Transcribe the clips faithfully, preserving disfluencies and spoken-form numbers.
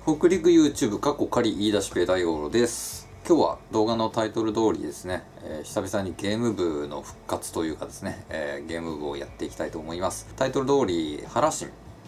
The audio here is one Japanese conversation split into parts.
北陸 YouTube 過去仮言い出しペ大五郎です。今日は動画のタイトル通りですね、えー、久々にゲーム部の復活というかですね、えー、ゲーム部をやっていきたいと思います。タイトル通り、原神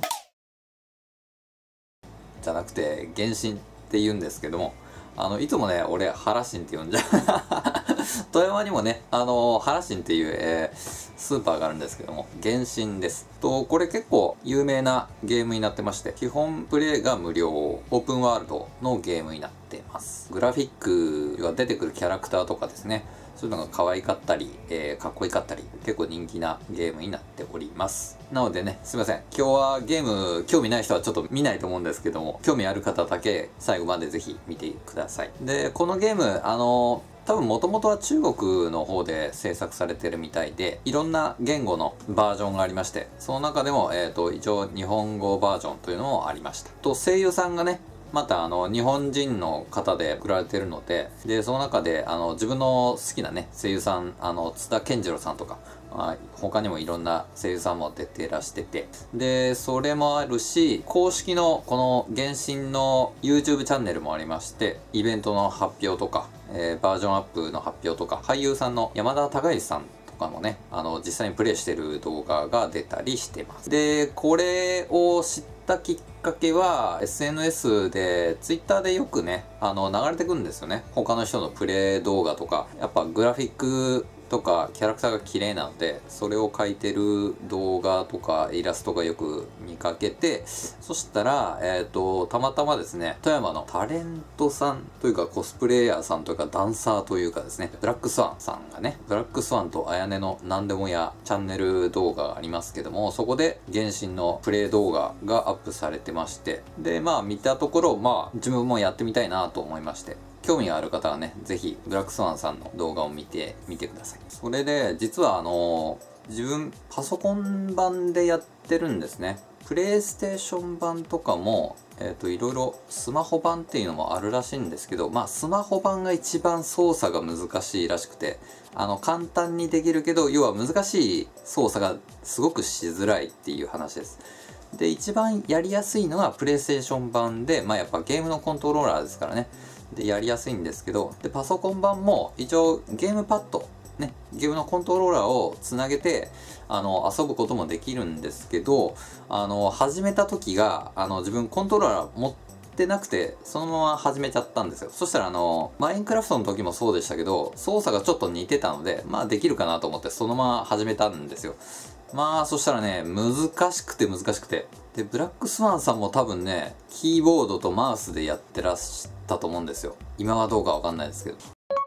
じゃなくて原神って言うんですけども、あのいつもね俺原神って呼んじゃう富山にもねあの原神っていう、えー、スーパーがあるんですけども、原神ですと。これ結構有名なゲームになってまして、基本プレイが無料オープンワールドのゲームになってます。グラフィックが出てくるキャラクターとかですね、そういうのが可愛かったり、えー、かっこいいかったり、結構人気なゲームになっております。なのでね、すいません。今日はゲーム興味ない人はちょっと見ないと思うんですけども、興味ある方だけ最後までぜひ見てください。で、このゲーム、あのー多分もともとは中国の方で制作されてるみたいで、いろんな言語のバージョンがありまして、その中でも、えっと、一応日本語バージョンというのもありました。と、声優さんがね、またあの日本人の方で送られてるので、でその中であの自分の好きなね声優さん、あの津田健次郎さんとか、あ他にもいろんな声優さんも出てらしてて、でそれもあるし、公式のこの原神の YouTube チャンネルもありまして、イベントの発表とか、えー、バージョンアップの発表とか、俳優さんの山田孝之さんとかもね、あの実際にプレイしてる動画が出たりしてます。でこれを知ったきっかけは エスエヌエス で Twitter でよくねあの流れてくるんですよね、他の人のプレイ動画とか。やっぱグラフィックとかキャラクターが綺麗なので、それを描いてる動画とかイラストがよく見かけて、そしたら、えっとたまたまですね、富山のタレントさんというかコスプレイヤーさんというかダンサーというかですね、ブラックスワンさんがね、ブラックスワンとあやねのなんでもやチャンネル動画がありますけども、そこで原神のプレイ動画がアップされてまして、でまあ見たところ、まあ自分もやってみたいなと思いまして、興味がある方はね、ぜひブラックスワンさんの動画を見てみてください。それで実はあの自分パソコン版でやってるんですね。プレイステーション版とかもえっといろいろスマホ版っていうのもあるらしいんですけど、まあスマホ版が一番操作が難しいらしくて、あの簡単にできるけど要は難しい操作がすごくしづらいっていう話です。で一番やりやすいのはプレイステーション版で、まあやっぱゲームのコントローラーですからね、でやりやすいんですけど、でパソコン版も一応ゲームパッドね、ゲームのコントローラーをつなげてあの遊ぶこともできるんですけど、あの始めた時があの自分コントローラー持ってなくてそのまま始めちゃったんですよ。そしたらあのマインクラフトの時もそうでしたけど、操作がちょっと似てたので、まあできるかなと思ってそのまま始めたんですよ。まあそしたらね、難しくて難しくて、でブラックスワンさんも多分ねキーボードとマウスでやってらっしゃったと思うんですよ。今はどうかわかんないですけど、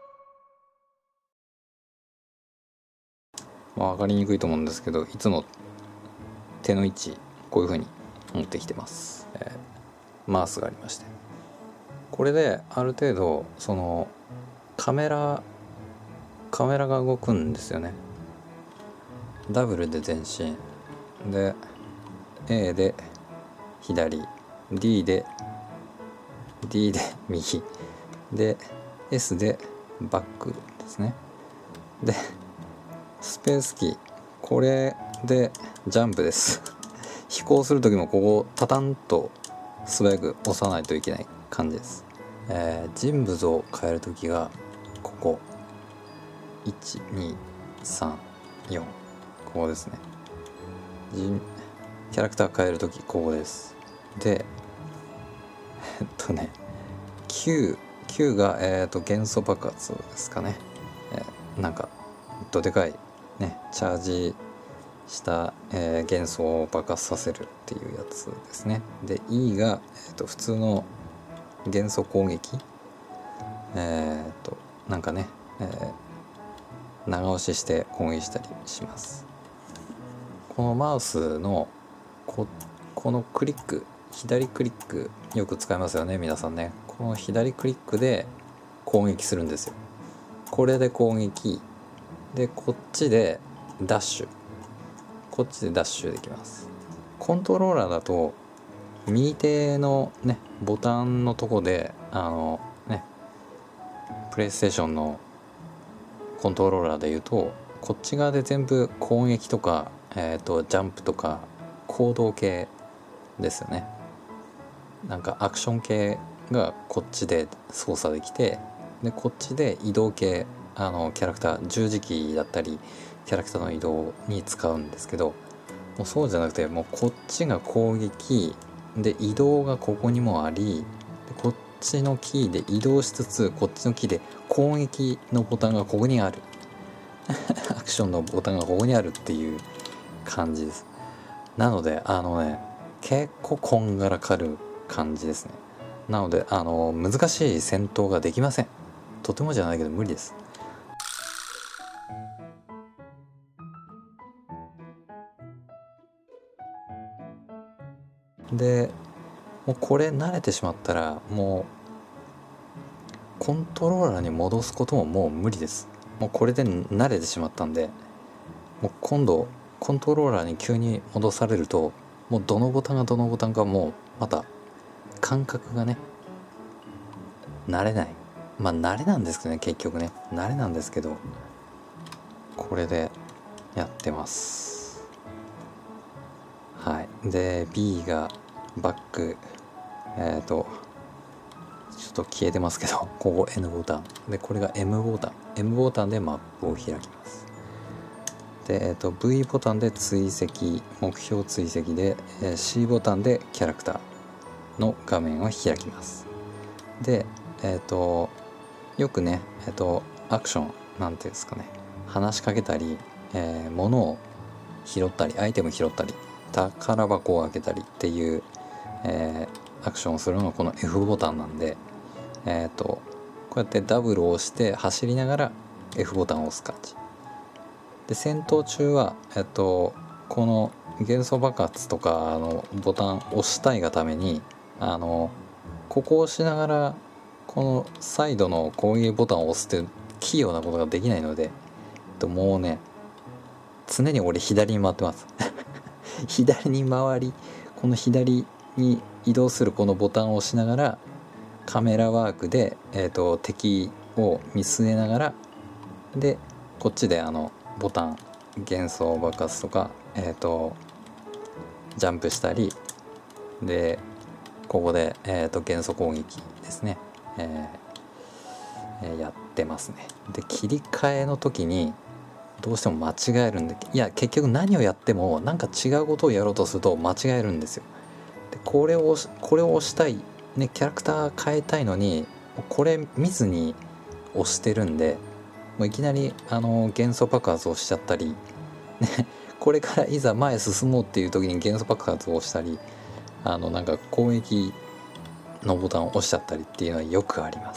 まあ分かりにくいと思うんですけど、いつも手の位置こういう風に持ってきてます、えー、マウスがありまして、これである程度そのカメラカメラが動くんですよね。ダブルで前進で A で左 D で D で右で S でバックですね。でスペースキー、これでジャンプです飛行する時もここをタタンと素早く押さないといけない感じです。えー、人物を変える時がここいちにさんよん、ここですね。人キャラクター変える時ここです。でえっとねきゅう、きゅうが、えー、と元素爆発ですかね、えー、なんかどでかいねチャージした、えー、元素を爆発させるっていうやつですね。で E が、えー、と普通の元素攻撃、えっ、となんかね、えー、長押しして攻撃したりします。このマウスのここのクリック、左クリックよく使いますよね皆さんね。この左クリックで攻撃するんですよ。これで攻撃で、こっちでダッシュ、こっちでダッシュできます。コントローラーだと右手のねボタンのとこであのねプレイステーションのコントローラーで言うと、こっち側で全部攻撃とか、えーとジャンプとか行動系ですよね。 なんかアクション系がこっちで操作できて、でこっちで移動系、あのキャラクター十字キーだったりキャラクターの移動に使うんですけど、もうそうじゃなくて、もうこっちが攻撃で移動がここにもあり、でこっちのキーで移動しつつこっちのキーで攻撃のボタンがここにあるアクションのボタンがここにあるっていう感じです。なのであのね、結構こんがらかる感じですね。なのであの難しい戦闘ができません。とてもじゃないけど無理です。でもうこれ慣れてしまったら、もうコントローラーに戻すことももう無理です。もうこれで慣れてしまったんで、もう今度コントローラーに急に戻されると、もうどのボタンがどのボタンかもうまた感覚がね慣れない。まあ慣れなんですけどね、結局ね慣れなんですけど、これでやってます。はい。で B がバック、えっ、ー、とちょっと消えてますけど、ここ N ボタンで、これが M ボタン M ボタンでマップを開きます。で、えー、と V ボタンで追跡、目標追跡で、えー、C ボタンでキャラクターの画面を開きます。で、えっ、ー、とよくね、えっ、ー、とアクションなんていうんですかね、話しかけたり、えー、物を拾ったり、アイテム拾ったり、宝箱を開けたりっていう、えー、アクションをするのがこの F ボタンなんで、えっ、ー、とこうやってダブルを押して走りながら F ボタンを押す感じで、戦闘中は、えっ、ー、とこの幻想爆発とかのボタンを押したいがために、あのここを押しながらこのサイドの攻撃ボタンを押すって器用なことができないので、えっと、もうね常に俺左に回ってます左に回り、この左に移動するこのボタンを押しながらカメラワークで、えーと、敵を見据えながら、でこっちであのボタン幻想爆発とか、えーとジャンプしたりで、ここで、えーと元素攻撃ですね、えーえーやってますね。で切り替えの時にどうしても間違えるんで、いや結局何をやってもなんか違うことをやろうとすると間違えるんですよ。でこれをこれを押したいね、キャラクター変えたいのにこれ見ずに押してるんで、もういきなりあの元素爆発をしちゃったり、ね、これからいざ前進もうっていう時に元素爆発を押したり、あのなんか攻撃のボタンを押しちゃったりっていうのはよくあります。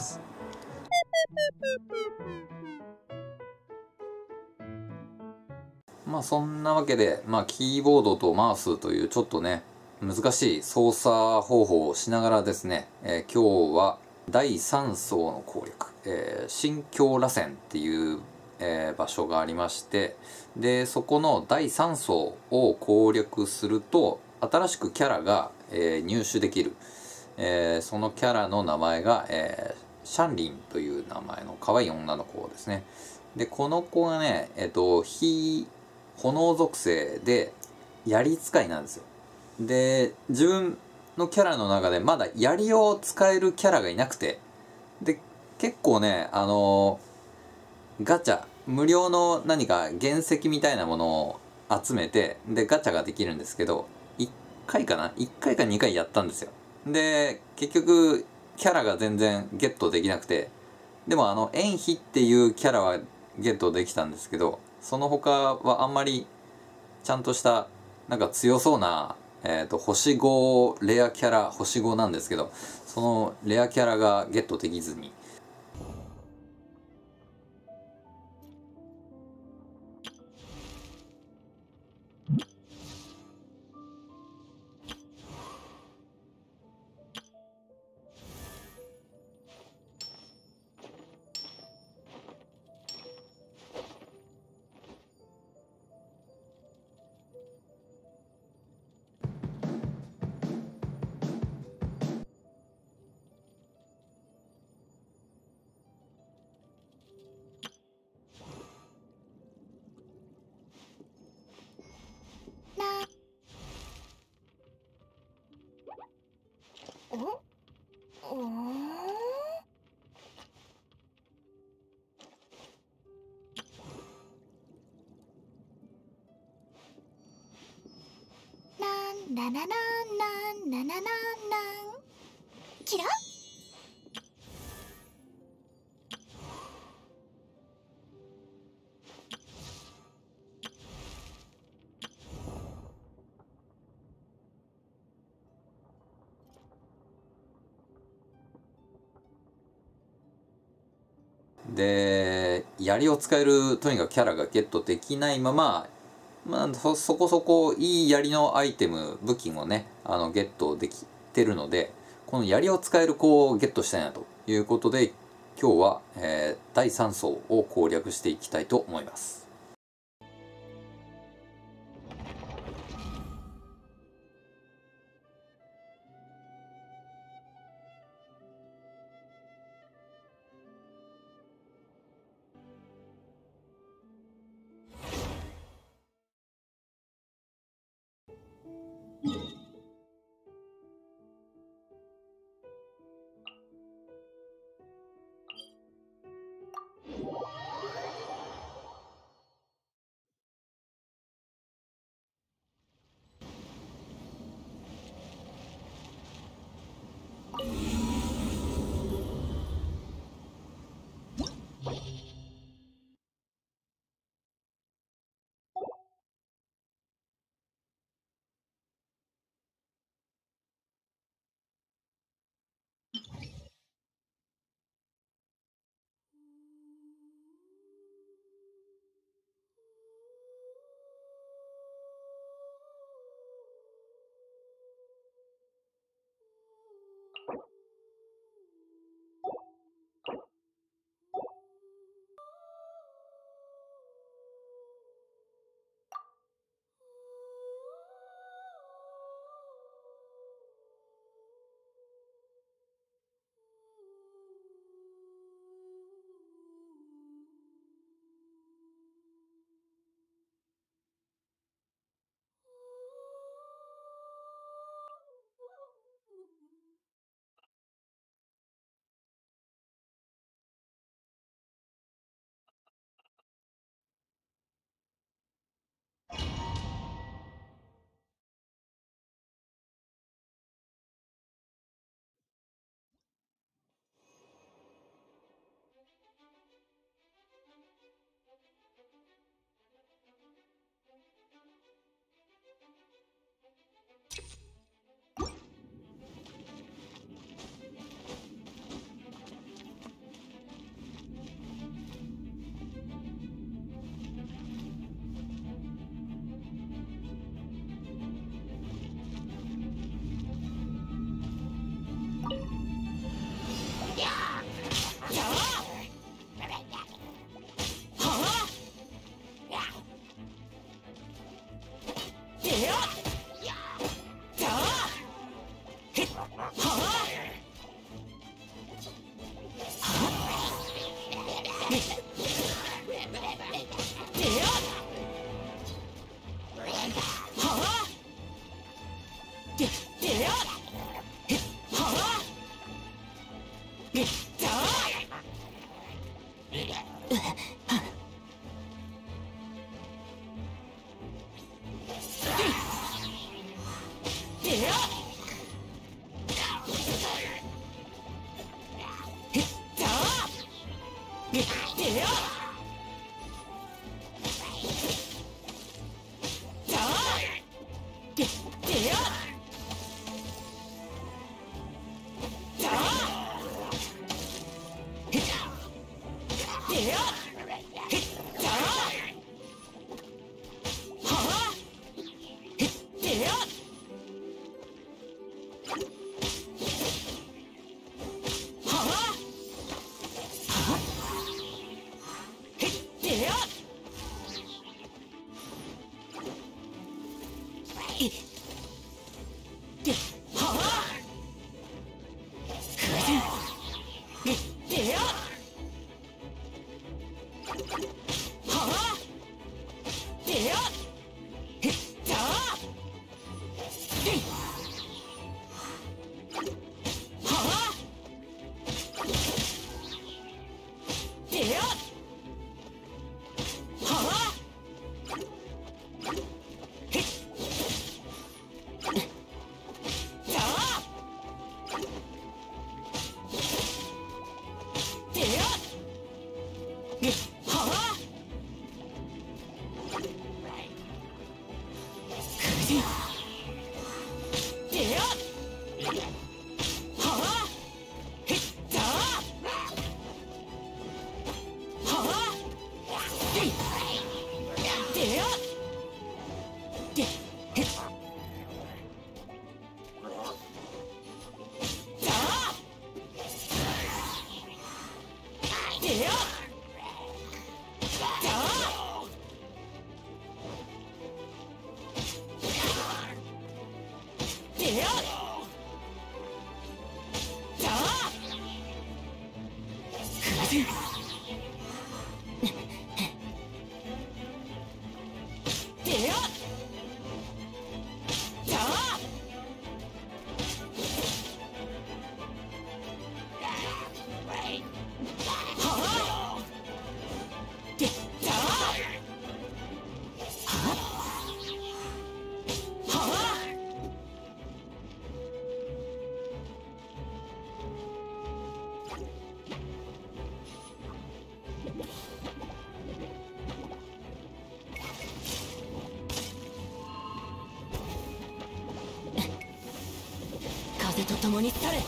まあそんなわけで、まあ、キーボードとマウスというちょっとね難しい操作方法をしながらですね、えー、今日はだいさん層の攻略、えー、新京螺旋っていう、えー、場所がありまして、でそこのだいさん層を攻略すると新しくキャラが、えー、入手できる、えー、そのキャラの名前が、えー、シャンリンという名前の可愛い女の子ですね。でこの子がね、えっ、ー、と火炎属性で槍使いなんですよ。で自分のキャラの中でまだ槍を使えるキャラがいなくて、で結構ねあのー、ガチャ無料の何か原石みたいなものを集めて、でガチャができるんですけど、いっかいかないっかいかにかいやったんですよ。で結局キャラが全然ゲットできなくて、でもあの円飛っていうキャラはゲットできたんですけど、その他はあんまりちゃんとしたなんか強そうな、えーと星ごレアキャラ、星ごなんですけど、そのレアキャラがゲットできずに、 ンララランランララランランキラ。 で、槍を使えるとにかくキャラがゲットできないまま、まあ、そ、そこそこいい槍のアイテム、武器もね、あの、ゲットできてるので、この槍を使える子をゲットしたいなということで、今日は、えー、だいさん層を攻略していきたいと思います。 風と共に去れ。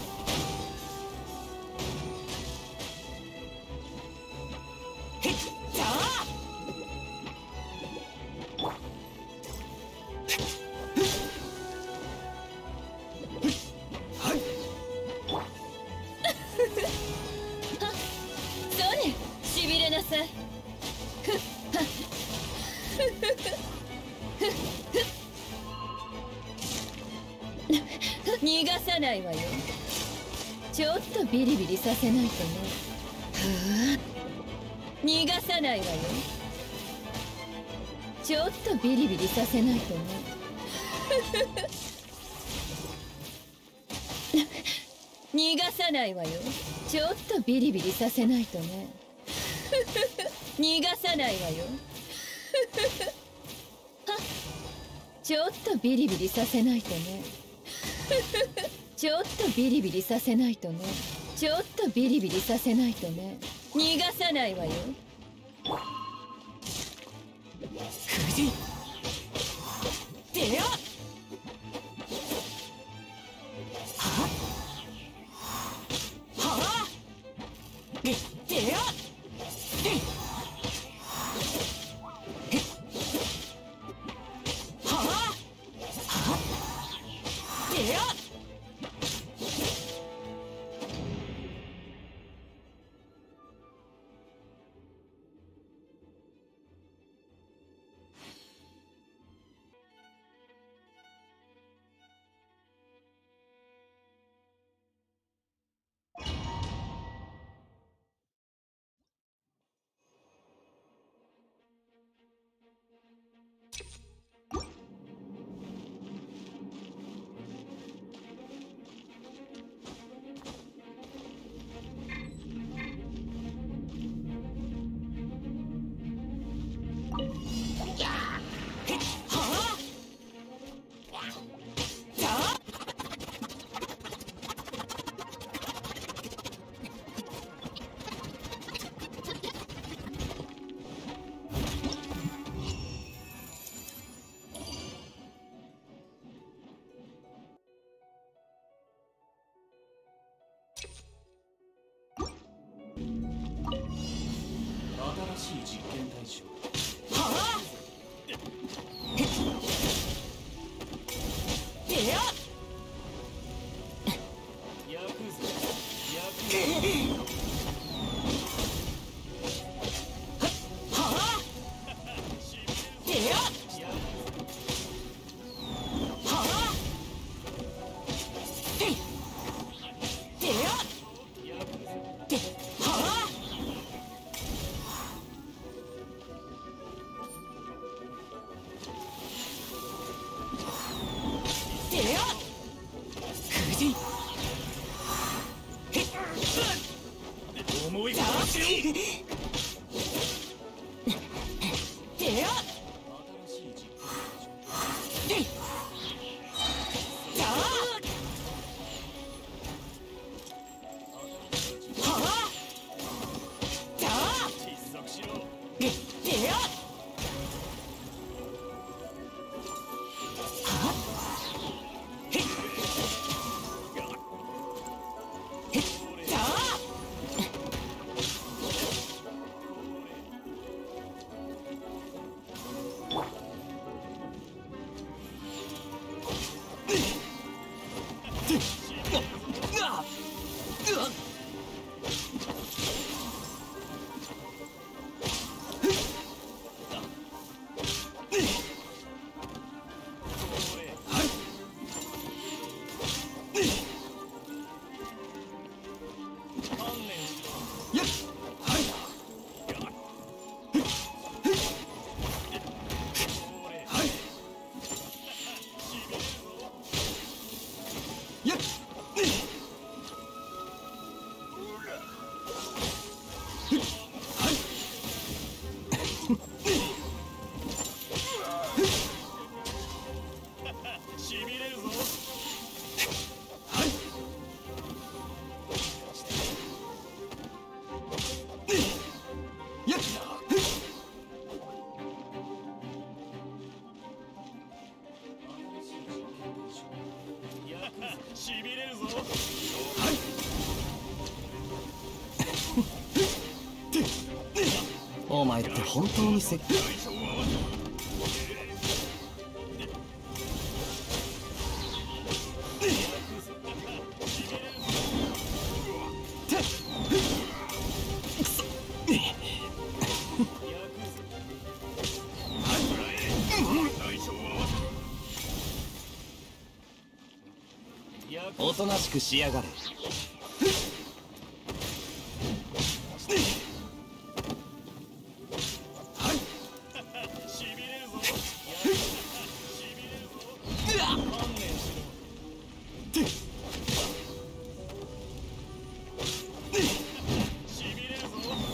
そうね、しびれなさい。逃がさないわよ。ちょっとビリビリさせないとね。逃がさないわよ。ちょっとビリビリさせないとね。逃がさないわよ。ちょっとビリビリさせないとね。逃がさないわよ。ちょっとビリビリさせないとね。ちょっとビリビリさせないとね。ちょっとビリビリさせないとね。逃がさないわよ。 藤出よ。はは出よ。 新しい実験対象。 はあ。出よ。 ヤクザヤクはあ。出よ。はあ。出よ。で、はあ。 しびれるぞ。 やっしびれるぞ。 お前って本当にせっおとなしくしやがれ。 しびれるぞ。しびれるぞ。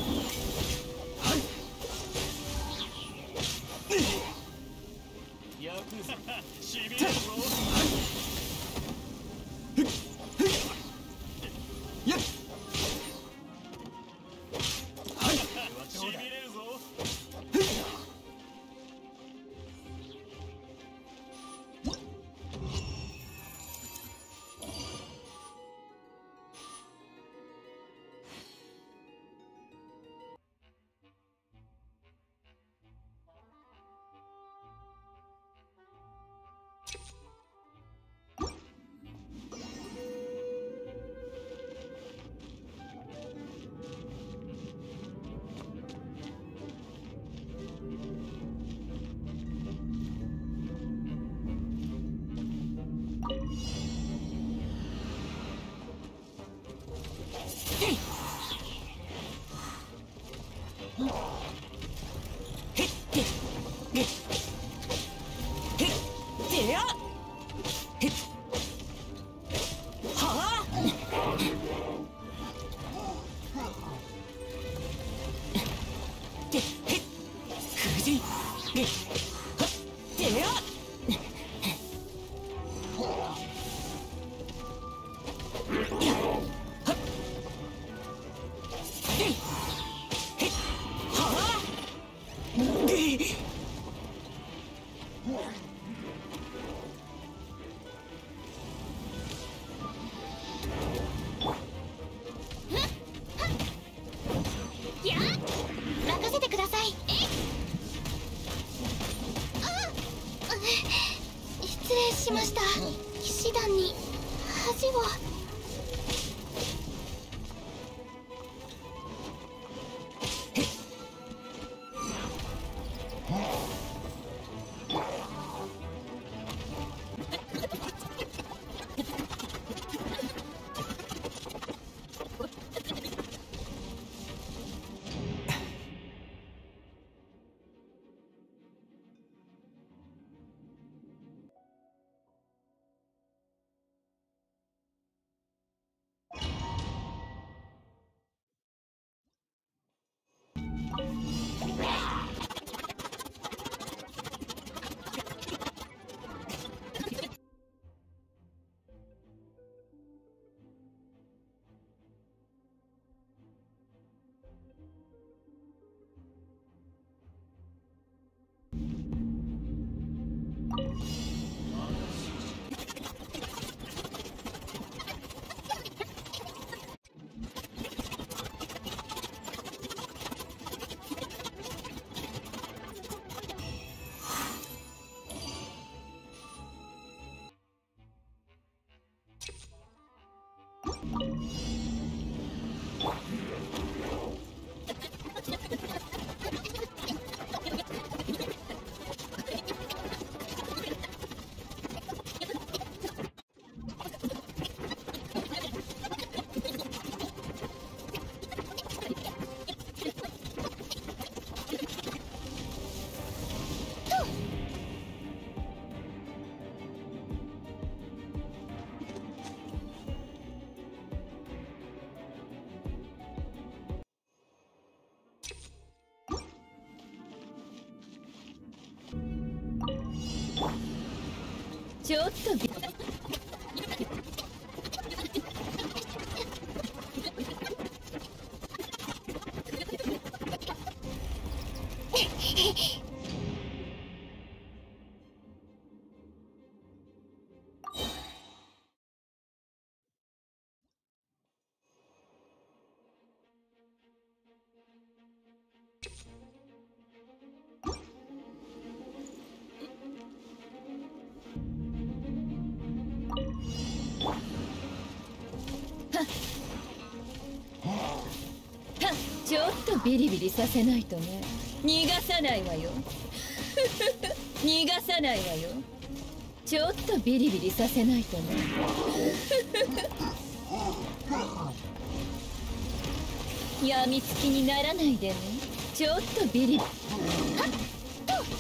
ヤクザしびれるぞ。 やっしびれるぞ。 てやへっはあてへっくじげはってやはっへいへっはあでやっ任せてください。えいあう失礼しました。騎士団に恥を。 ちょっとビちょっとビリビリさせないとね。逃がさないわよ。逃がさないわよ。ちょっとビリビリさせないとね。やみつきにならないでね。ちょっとビリはっとはっ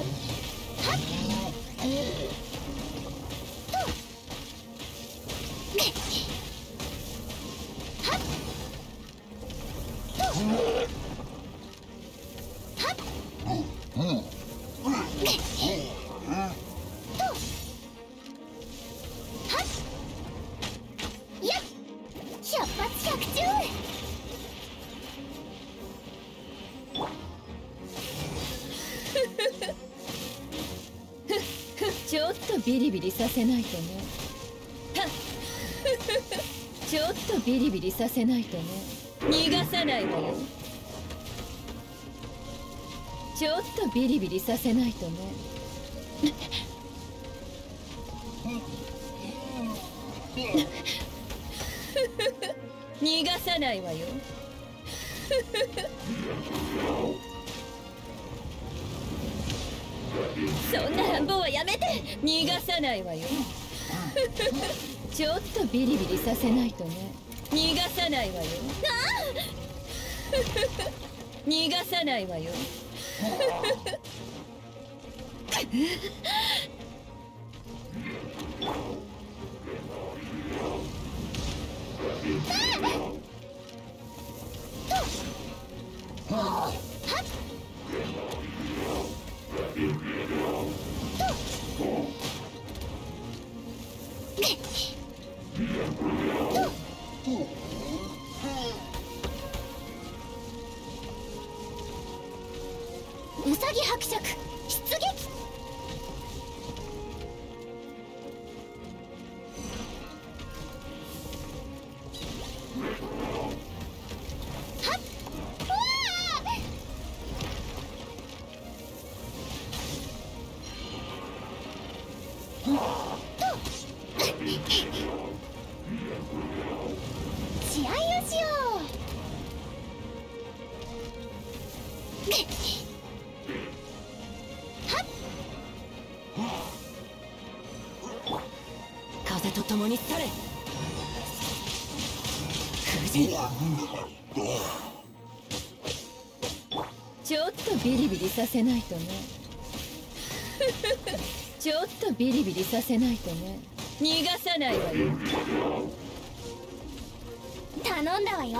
ちょっとビリビリさせないとね。はっちょっとビリビリさせないとね。逃がさないわよ。ちょっとビリビリさせないとね。逃がさないわよ。そんな乱暴はやめて。逃がさないわよ。ちょっとビリビリさせないとね。逃がさないわよ。逃がさないわよ。 ウサギ伯爵出撃。はっうわ試合をしよう。 風と共に去れ。風神。 ちょっとビリビリさせないとね。ちょっとビリビリさせないとね。逃がさないわよ。 頼んだわよ。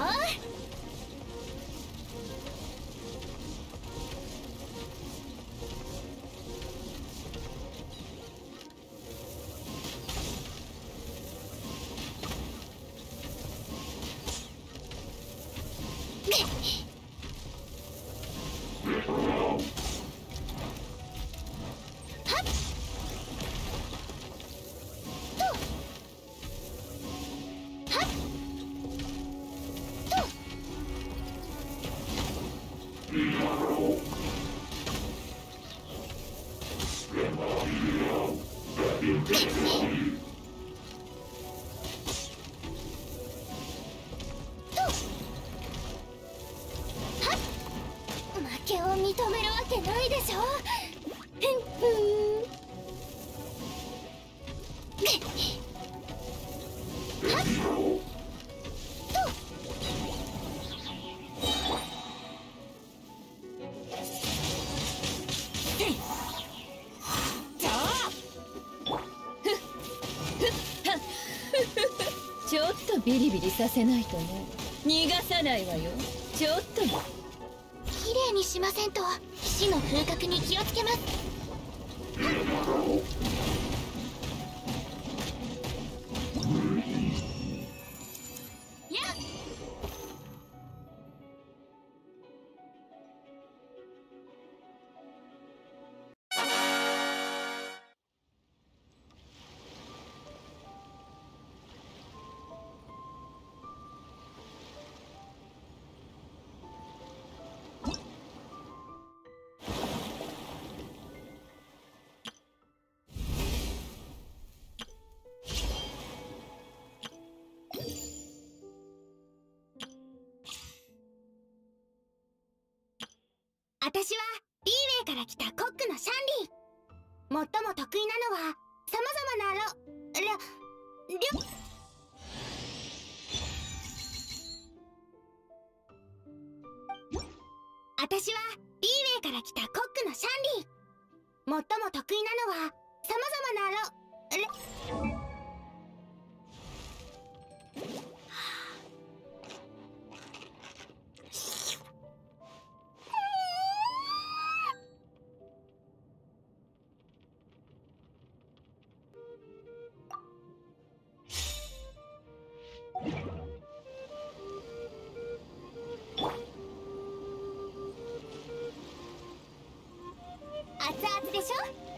負けを認めるわけないでしょ。 ちょっとビリビリさせないとね。逃がさないわよ。ちょっと綺麗にしませんと死の風格に気をつけます。 私はリーウェイから来たコックのシャンリー。最も得意なのは様々なろりょりょ私はリーウェイから来たコックのシャンリー。最も得意なのは様々なろりょ熱々でしょ。